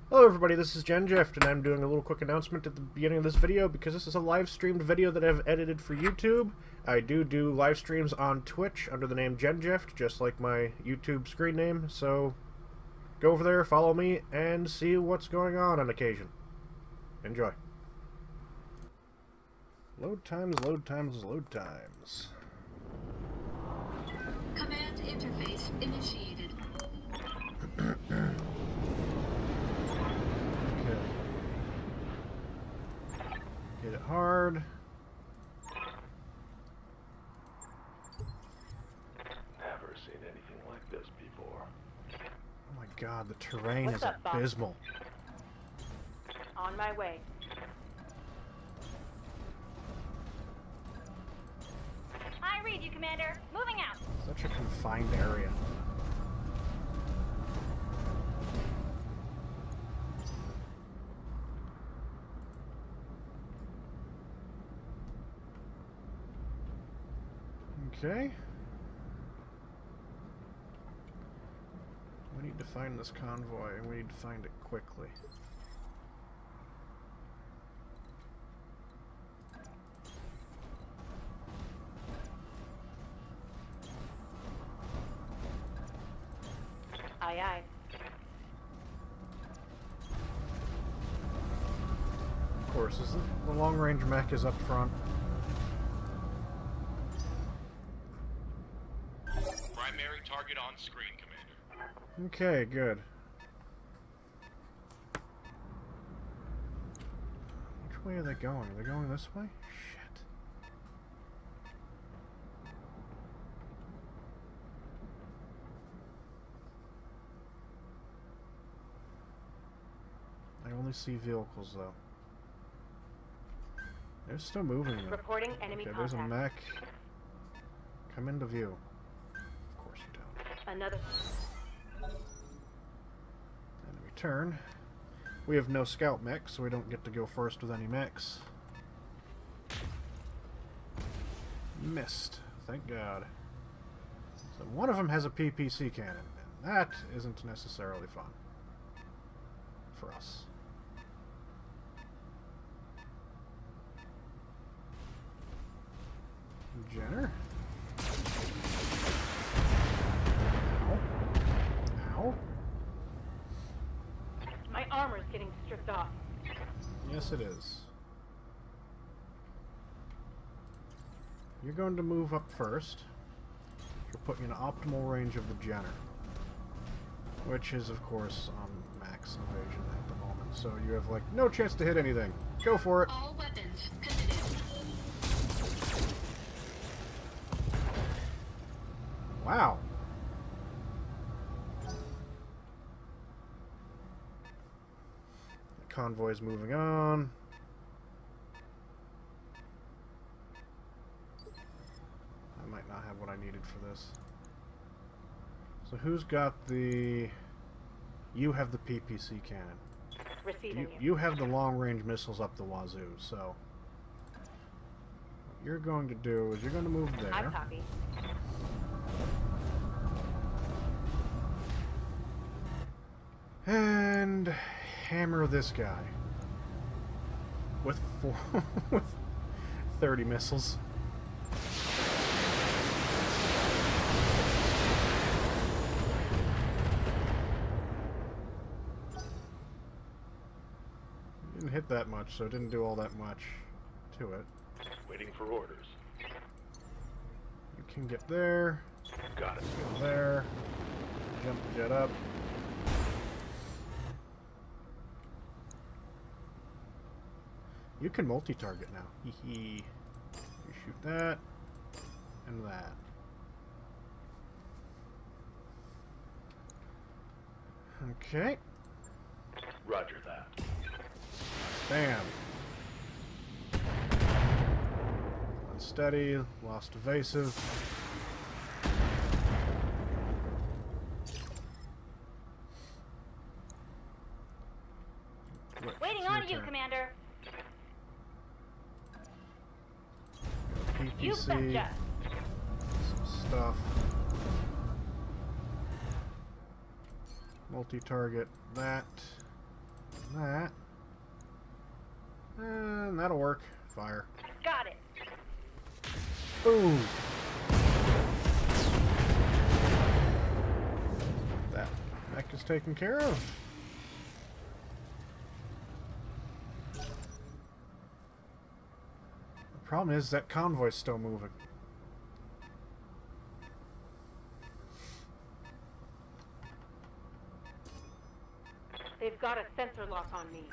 Hello everybody, this is GenJeft, and I'm doing a little quick announcement at the beginning of this video because this is a live streamed video that I've edited for YouTube. I do live streams on Twitch under the name GenJeft, just like my YouTube screen name, so go over there, follow me, and see what's going on occasion. Enjoy. Load times, load times, load times. Command interface initiated. Hit it hard. Never seen anything like this before. Oh my god, the terrain What's is up, Bob? abysmal. On my way. I read you, Commander. Moving out. Such a confined area. Okay. We need to find this convoy, and we need to find it quickly. Aye, aye. Of course, the long-range mech is up front. Primary target on screen, Commander. Okay, good. Which way are they going? Are they going this way? Shit. I only see vehicles, though. They're still moving, though. Reporting enemy Okay, there's a contact. mech. Come into view. Of course you don't. Another. Enemy turn. We have no scout mech, so we don't get to go first with any mechs. Missed. Thank God. So one of them has a PPC cannon, and that isn't necessarily fun for us. Jenner. Ow. Ow. My armor's getting stripped off. Yes, it is. You're going to move up first. You're putting in optimal range of the Jenner, which is, of course, on max evasion at the moment. So you have, like, no chance to hit anything. Go for it. All weapons committed. Wow. The convoy's moving on. I might not have what I needed for this. So who's got the... You have the PPC cannon. Receiving you. You have the long-range missiles up the wazoo, so... What you're going to do is you're going to move there. I copy. And hammer this guy with with 30 missiles. It didn't hit that much, so it didn't do all that much to it. Waiting for orders. You can get there, Got it. go there, jump the jet up. You can multi-target now. Hee hee. You shoot that and that. Okay. Roger that. Bam. Unsteady. Lost evasive. Waiting on you, Commander. You PPC. betcha. Some stuff. Multi-target that. that. And that'll work. Fire. Got it. Boom. That mech is taken care of. The problem is that convoy's still moving. They've got a sensor lock on me.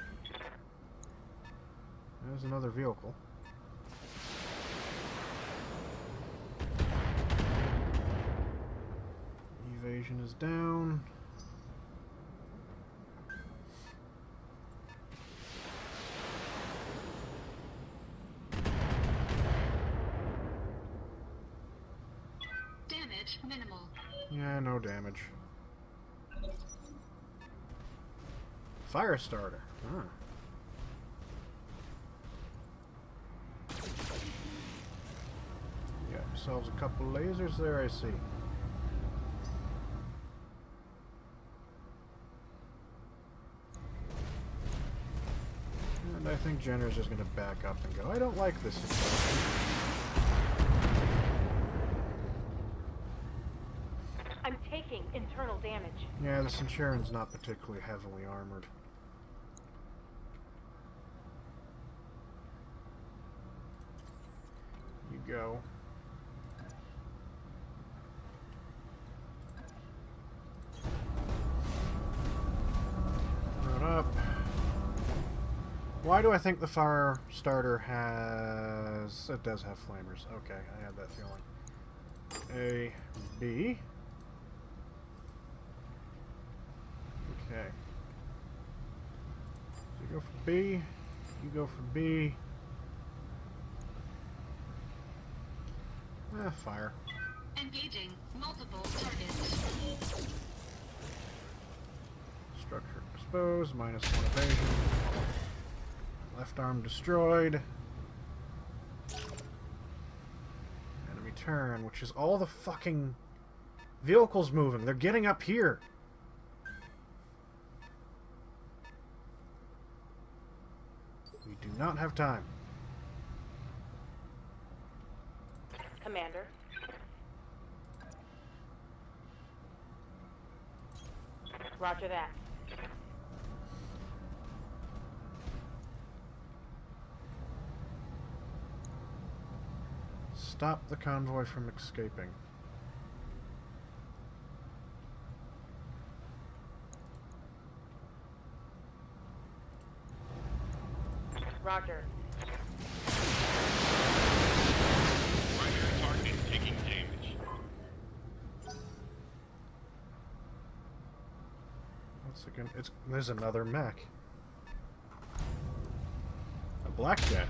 There's another vehicle. Evasion is down. Damage minimal. Yeah, no damage. Fire starter. Huh. Got yourselves a couple lasers there, I see. And I think Jenner's just going to back up and go, I don't like this situation. I'm taking internal damage. Yeah, the Centurion's not particularly heavily armored. You go. Run up. Why do I think the fire starter has... It does have flamers. Okay, I had that feeling. A, B. Okay. So you go for B. You go for B. Ah, fire. Engaging multiple targets. Structure exposed, -1 evasion. Left arm destroyed. Enemy turn, which is all the fucking vehicles moving. They're getting up here. We do not have time. Commander. Roger that. Stop the convoy from escaping. Roger. Primary target taking damage. What's again? There's another mech. A blackjack.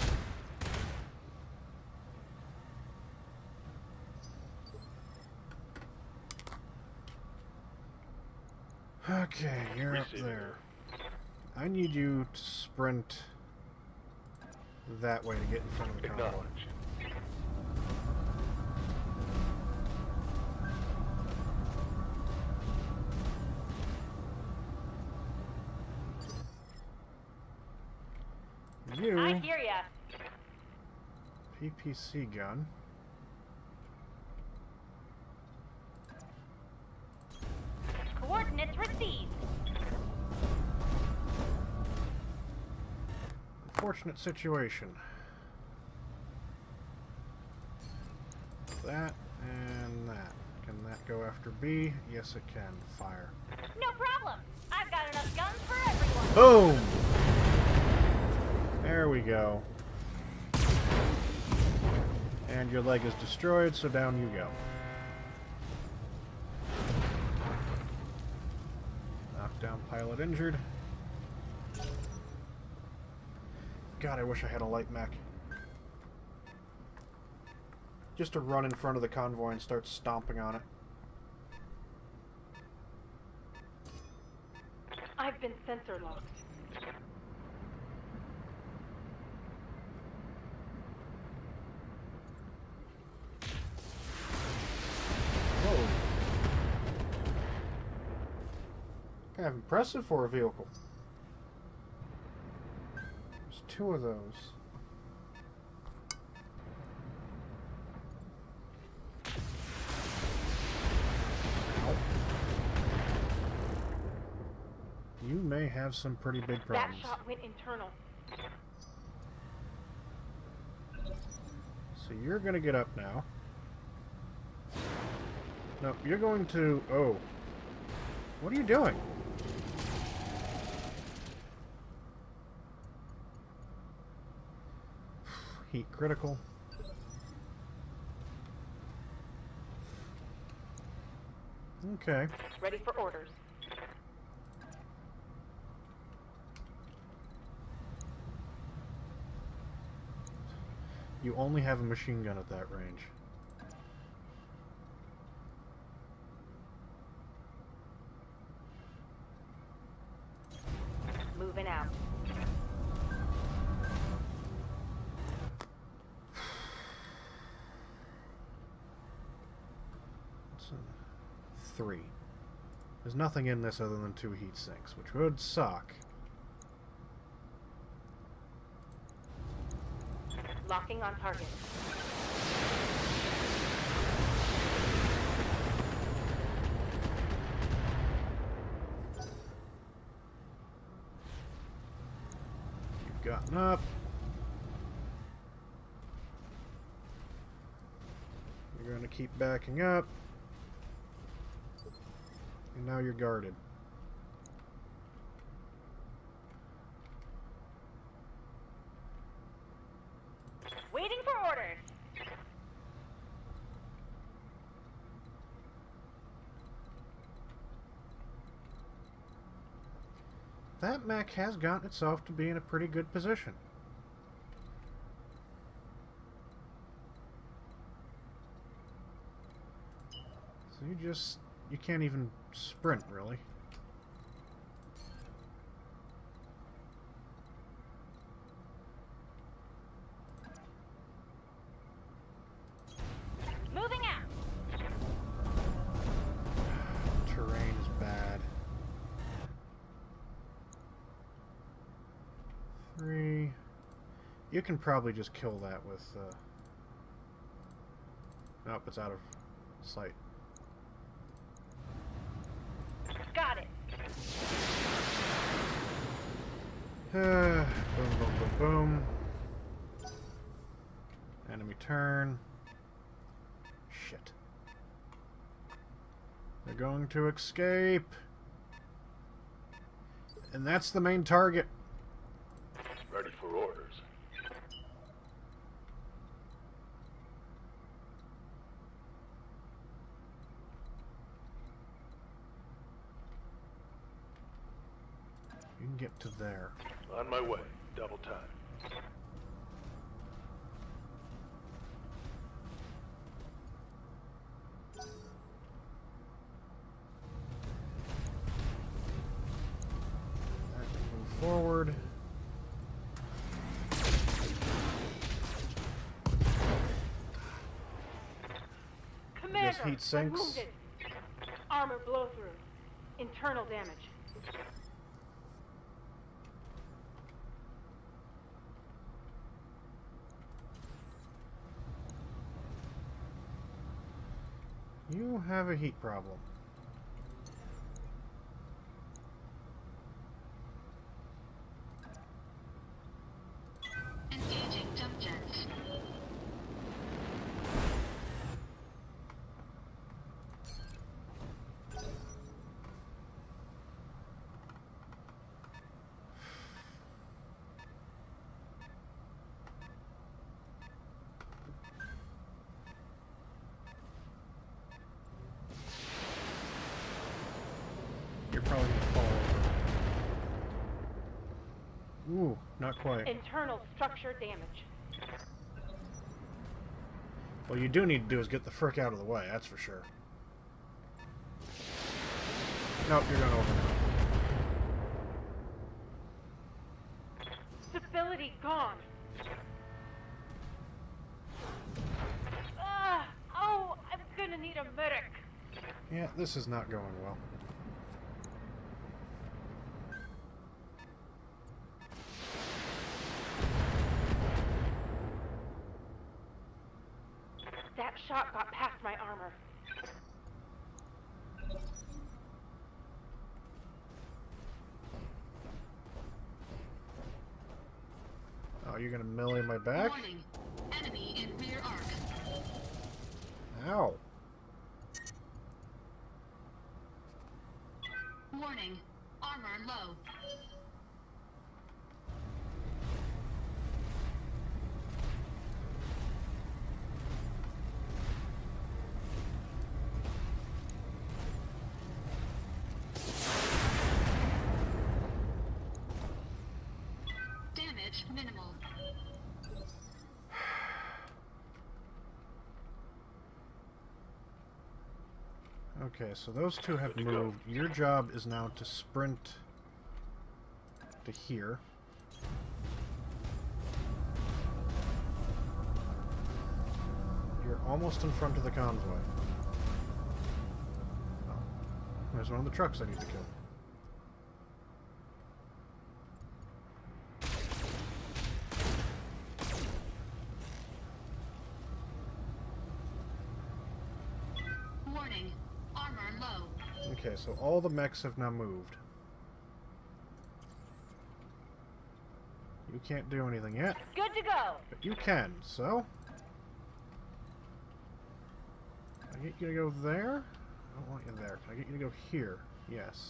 Okay, you're up there. I need you to sprint that way to get in front of the convoy. Acknowledge. You, I hear ya. PPC gun. Coordinates received. Unfortunate situation. That and that. Can that go after B? Yes, it can. Fire. No problem. I've got enough guns for everyone. Boom! There we go. And your leg is destroyed, so down you go. Knockdown pilot injured. God, I wish I had a light mech. Just to run in front of the convoy and start stomping on it. I've been sensor locked. Whoa. Kind of impressive for a vehicle. 2 of those. Ow. You may have some pretty big That problems. shot went internal. So you're gonna get up now. No, you're going to... Oh. What are you doing? Heat critical. Okay. Ready for orders. You only have a machine gun at that range. Moving out. So, 3. There's nothing in this other than 2 heat sinks, which would suck. Locking on target. You've gotten up. You're going to keep backing up. And now you're guarded. Waiting for orders. That mech has gotten itself to be in a pretty good position. So you can't even sprint, really. Moving out. Terrain is bad. 3. You can probably just kill that with... Nope, it's out of sight. Got it. Boom, boom, boom, boom. Enemy turn. Shit. They're going to escape. And that's the main target. Ready for orders. You can get to there. On my way. Double time. Move forward. Commander, heat sinks. I'm wounded. Armor blow through. Internal damage. You have a heat problem. Engaging jump jets. You're probably gonna fall over. Ooh, not quite. Internal structure damage. What you do need to do is get the frick out of the way, that's for sure. Nope, you're going over now. Stability gone. Oh, I'm gonna need a medic. Yeah, this is not going well. shot got past my armor. Oh, you're gonna melee my back? Warning. Enemy in rear arc. Ow. Warning. Armor low. Damage minimal. Okay, so those two have moved. Your job is now to sprint to here. You're almost in front of the convoy. Oh, there's one of the trucks I need to kill. Warning. Armor low. Okay, so all the mechs have now moved. You can't do anything yet, Good to go. but you can, so... Can I get you to go there? I don't want you there. Can I get you to go here? Yes.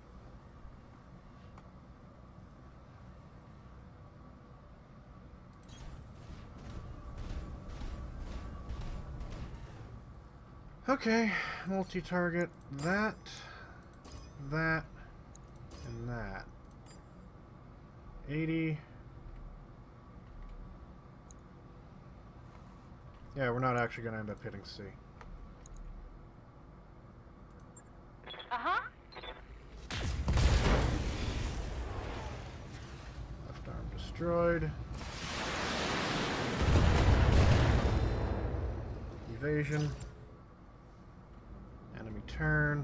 Okay, multi-target that, that, and that. 80. Yeah, we're not actually going to end up hitting C. Uh-huh. Left arm destroyed. Evasion. Enemy turn.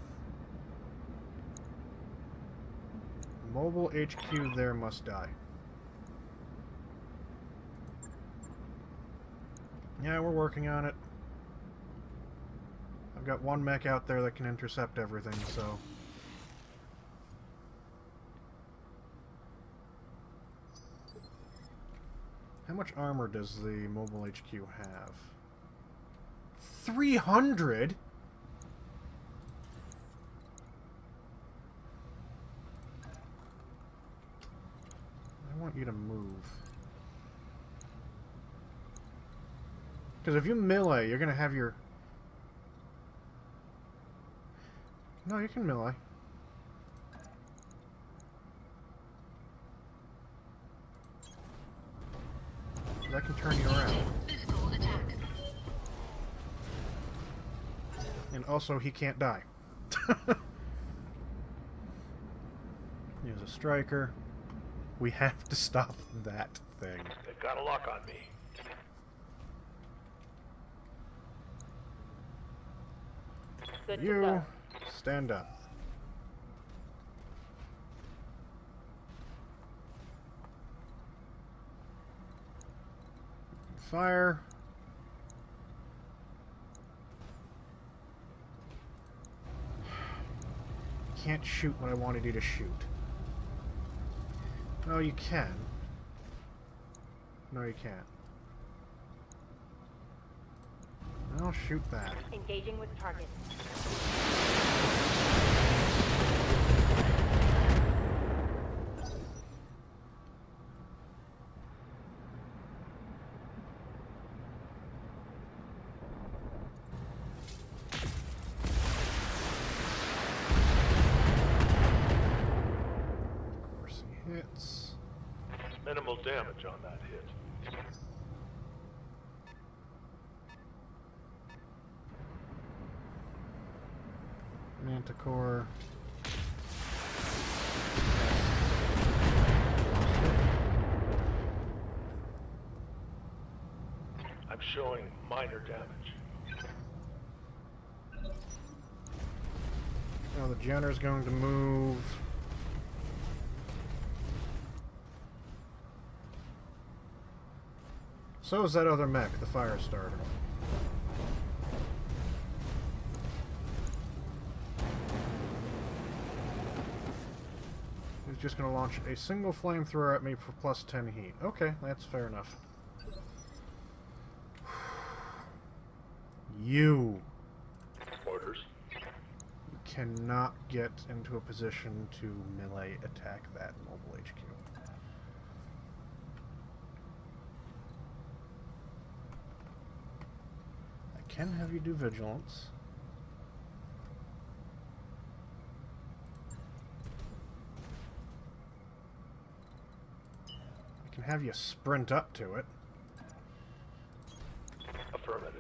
Mobile HQ there must die. Yeah, we're working on it. I've got one mech out there that can intercept everything, so... How much armor does the mobile HQ have? 300?! I want you to move. Because if you melee, you're going to have your... No, you can melee. That can turn you around. Physical attack. And also, he can't die. Here's a striker. We have to stop that thing. They've got a lock on me. Good to You go. stand up. Fire. Can't shoot what I wanted you to shoot. No, you can. No, you can't. I'll shoot that. Engaging with target. Of course he hits. Minimal damage on that hit. Manticore. I'm showing minor damage. Now the Jenner's going to move. So is that other mech, the fire starter. just going to launch a single flamethrower at me for plus 10 heat. Okay, that's fair enough. You Orders. cannot get into a position to melee attack that mobile HQ. I can have you do vigilance. I can have you sprint up to it. Affirmative.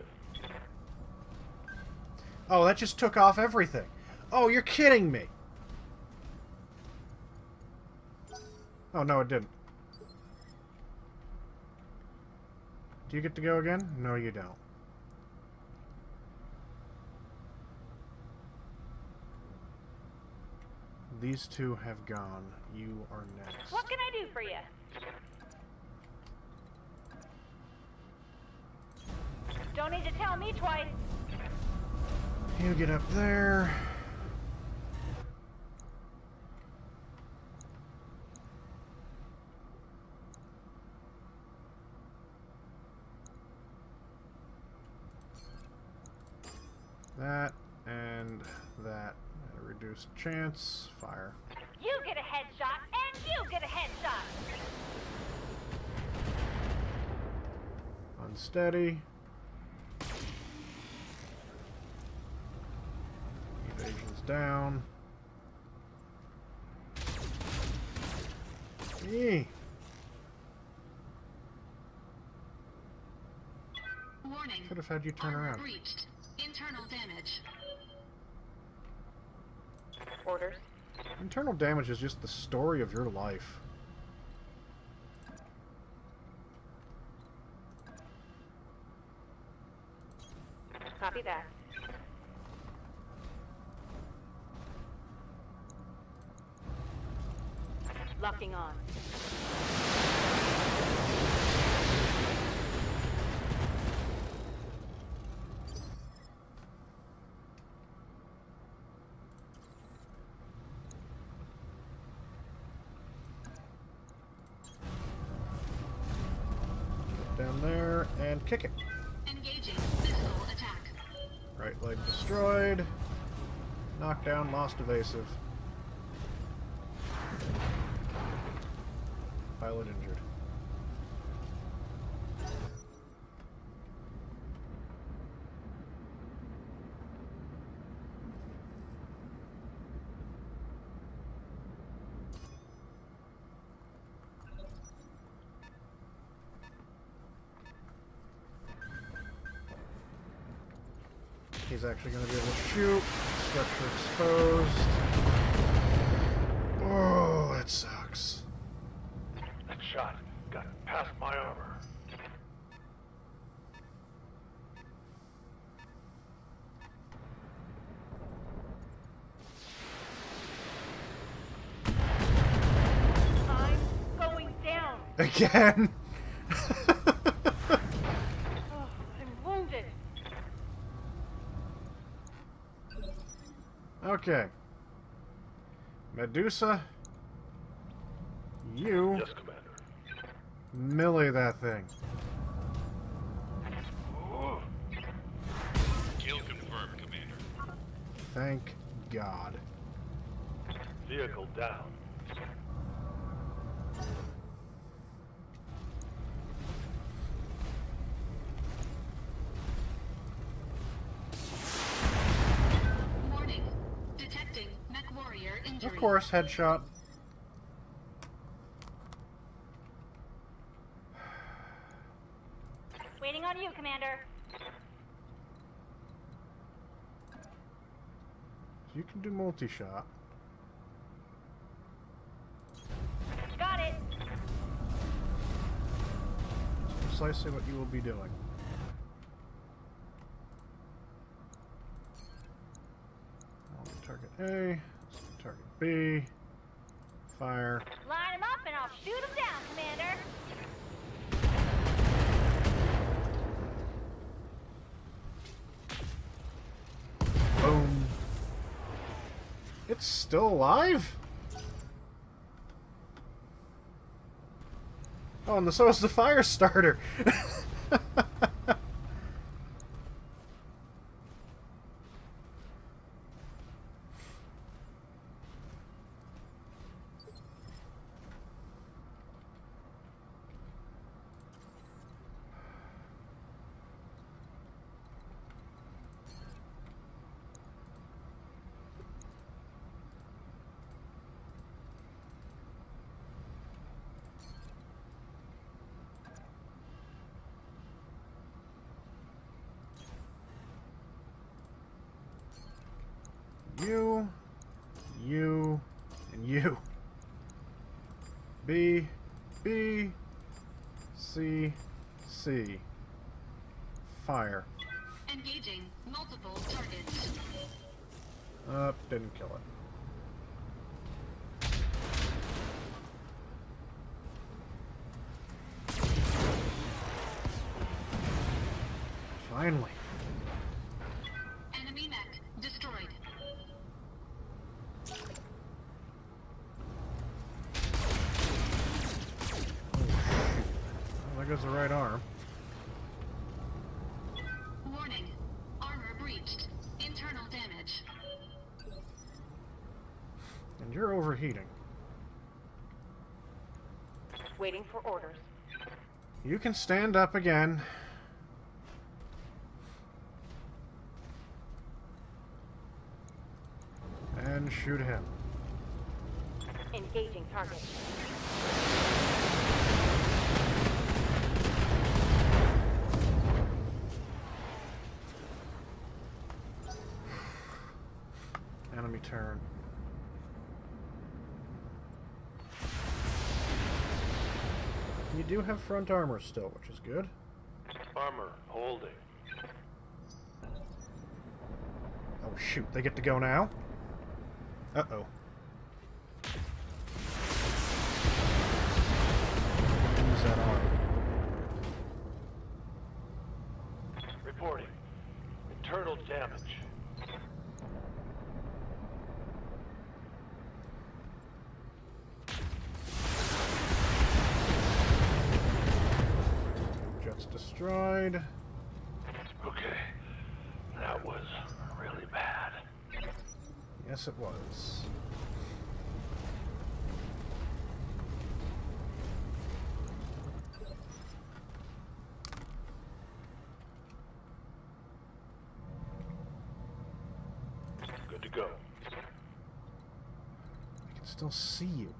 Oh, that just took off everything. Oh, you're kidding me. Oh, no, it didn't. Do you get to go again? No, you don't. These two have gone. You are next. What can I do for you? Don't need to tell me twice. You get up there. That and that at a reduced chance. Fire. You get a headshot, and you get a headshot. Unsteady. Evasion's down. Eee. Warning. Should have had you turn Armor around. breached. Internal damage. Orders. Internal damage is just the story of your life. Copy that. Locking on. Get down there and kick it. Engaging missile attack. Right leg destroyed. Knockdown, lost evasive. Pilot injured. He's actually going to be able to shoot. Structure exposed. Oh, that sucks. That shot got past my armor. I'm going down. Again? Oh, I'm wounded. Okay. Medusa. You Yes, Commander. melee that thing. Ooh. Kill confirmed, Commander. Thank God. Vehicle down. Warning. Detecting mech warrior injury. Of course, headshot. Waiting on you, Commander. You can do multi-shot. Got it. Precisely what you will be doing. Target A, target B, fire. Line them up and I'll shoot them down, Commander. Boom. It's still alive? Oh, and so is the fire starter. You, and you. B, C, C. Fire. Engaging multiple targets. Didn't kill it. Finally. Enemy mech destroyed. Well, there goes the right arm. Warning. Armor breached. Internal damage. And you're overheating. Waiting for orders. You can stand up again. And shoot him. Engaging target. Enemy turn. You do have front armor still, which is good. Armor holding. Oh shoot, they get to go now? Uh-oh. Use that arm. Reporting. Internal damage. Jet's destroyed. Okay. That was really bad. Yes, it was. Good to go. I can still see you.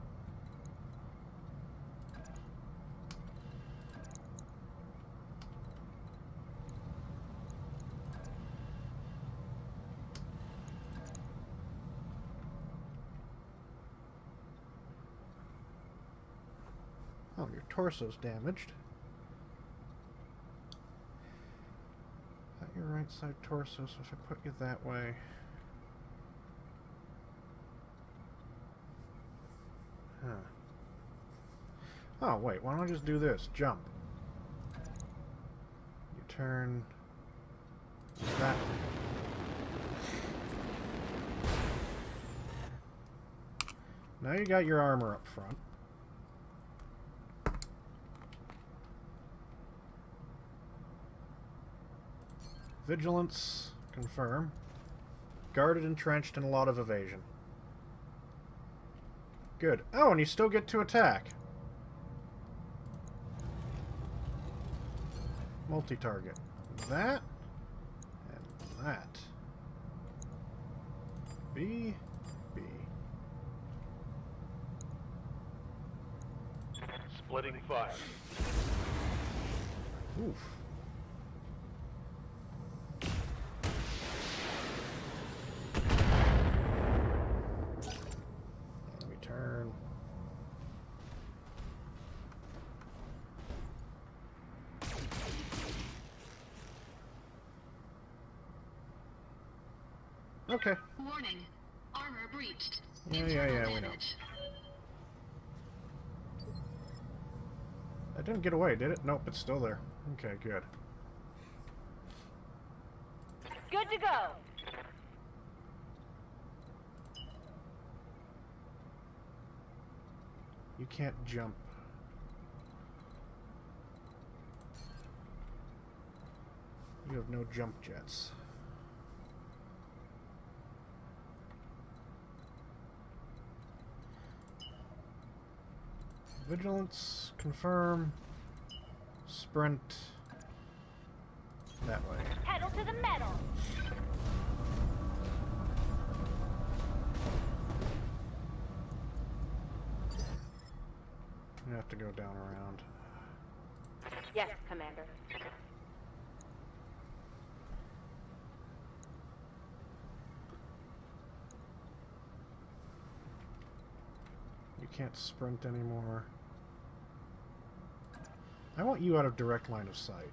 Oh, your torso's damaged. Is that your right side torso? So if I put you that way... Huh. Oh, wait, why don't I just do this? Jump. You turn... that way. Now you got your armor up front. Vigilance, confirm. Guarded, entrenched, and a lot of evasion. Good. Oh, and you still get to attack. Multi-target. That. And that. B. B. Splitting fire. Oof. Let me turn. Okay. Warning. Armor breached. Yeah, Internal we know. damage. That didn't get away, did it? Nope, it's still there. Okay, good. Good to go. You can't jump. have no jump jets. Vigilance, confirm, sprint, that way. Pedal to the metal. We have to go down around. Yes, Commander. You can't sprint anymore. I want you out of direct line of sight.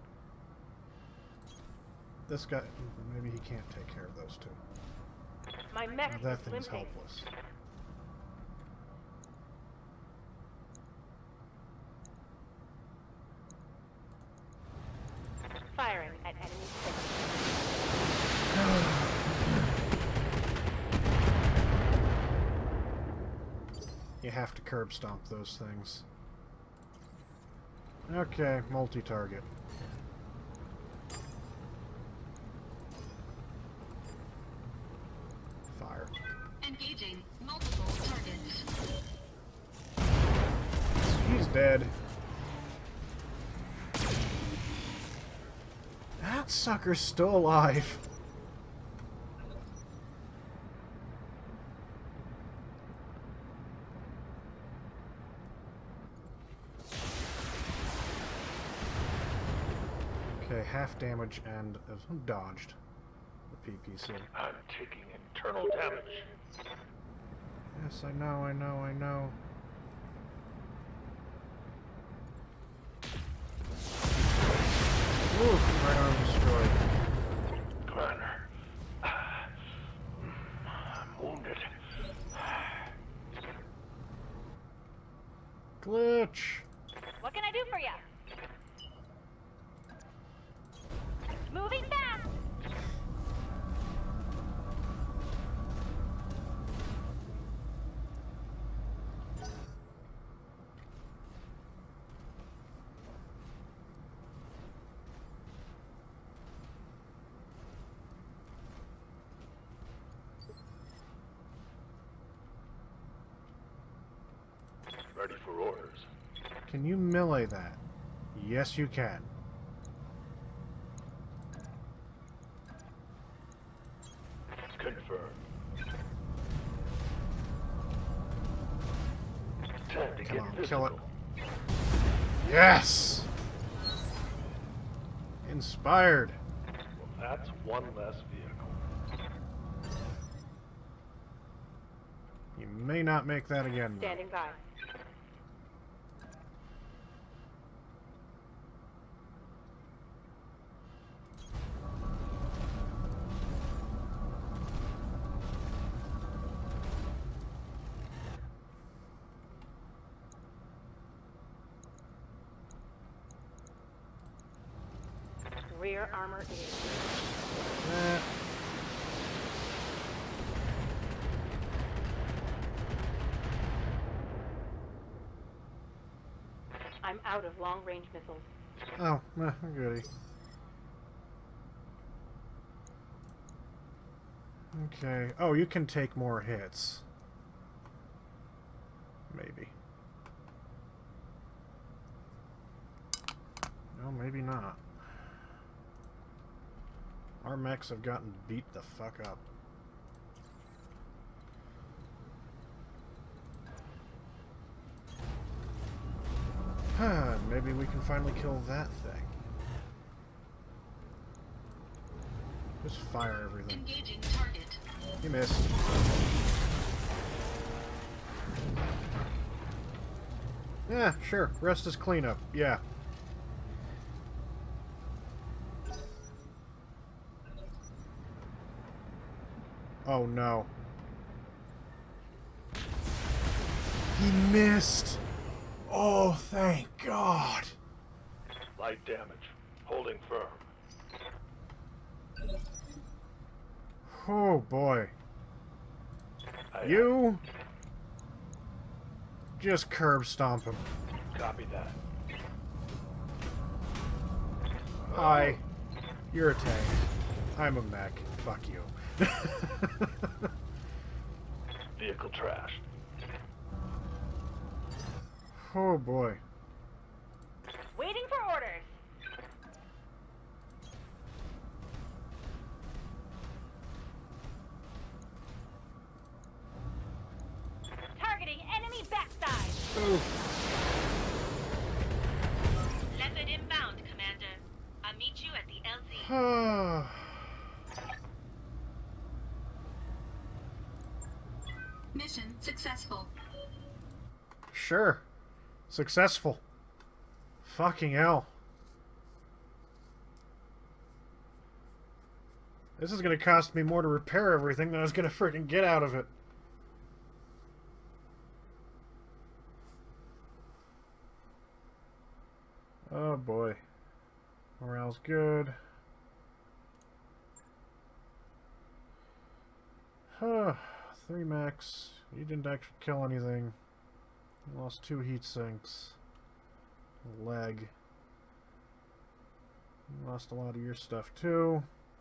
This guy, maybe he can't take care of those two. My mech Now that is thing's limping. helpless. Firing at enemy ships. You have to curb stomp those things. Okay, multi-target. Fire. Engaging multiple targets. He's dead. That sucker's still alive. Okay, half damage and dodged the PPC. I'm taking internal damage. Yes, I know, I know, I know. Ooh, right arm destroyed. Commander. I'm wounded. Glitch! What can I do for you? Moving fast. Ready for orders. Can you melee that? Yes, you can. Confirmed. Time to Come get on, physical. kill it. Yes! Inspired. Well, that's one less vehicle. You may not make that again, though. Standing by. Rear armor is. Eh, I'm out of long-range missiles. oh, goody. Okay. Oh, you can take more hits. Maybe. No, maybe not. Our mechs have gotten beat the fuck up. Maybe we can finally kill that thing. Just fire everything. Engaging target. You missed. Yeah, sure. Rest is cleanup. Yeah. Oh no. He missed. Oh, thank God. Light damage. Holding firm. Oh boy. You just curb stomp him. Copy that. Hi. You're a tank. I'm a mech. Fuck you. Vehicle trashed. Oh boy. Waiting for orders. Targeting enemy backside. Oof. Leopard inbound, Commander. I'll meet you at the LZ. Mission successful. Sure. Successful. Fucking hell. This is gonna cost me more to repair everything than I was gonna freaking get out of it. Oh boy. Morale's good. Huh. 3 max. You didn't actually kill anything. You lost 2 heat sinks. A leg. You lost a lot of your stuff too.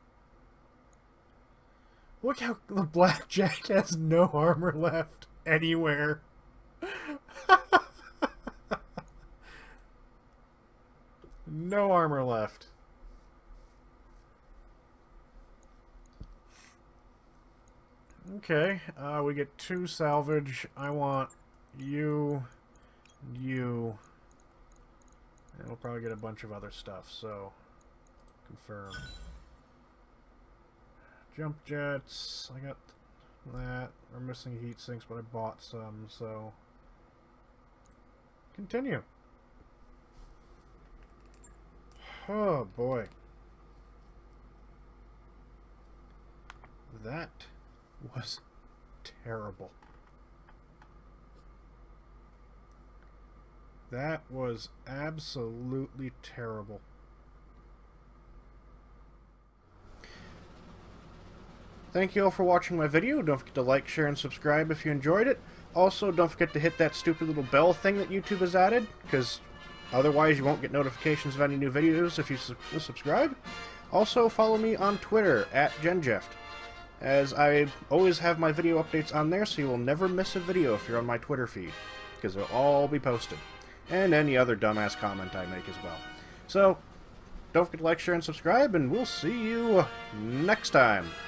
Look how the Blackjack has no armor left anywhere. No armor left. Okay, we get 2 salvage. I want you, you, and we'll probably get a bunch of other stuff, so confirm. Jump jets, I got that. We're missing heat sinks, but I bought some, so continue. Oh boy. That was terrible. That was absolutely terrible. Thank you all for watching my video. Don't forget to like, share, and subscribe if you enjoyed it. Also, don't forget to hit that stupid little bell thing that YouTube has added, because otherwise you won't get notifications of any new videos if you subscribe. Also, follow me on Twitter, @GenJeft, as I always have my video updates on there, so you will never miss a video if you're on my Twitter feed, because they'll all be posted. And any other dumbass comment I make as well. So, don't forget to like, share, and subscribe, and we'll see you next time.